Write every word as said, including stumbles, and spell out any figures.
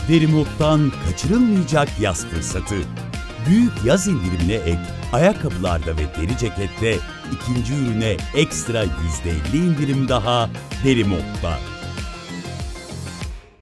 Derimod'dan kaçırılmayacak yaz fırsatı. Büyük yaz indirimine ek, ayakkabılarda ve deri cekette ikinci ürüne ekstra yüzde elli indirim daha Derimod'da.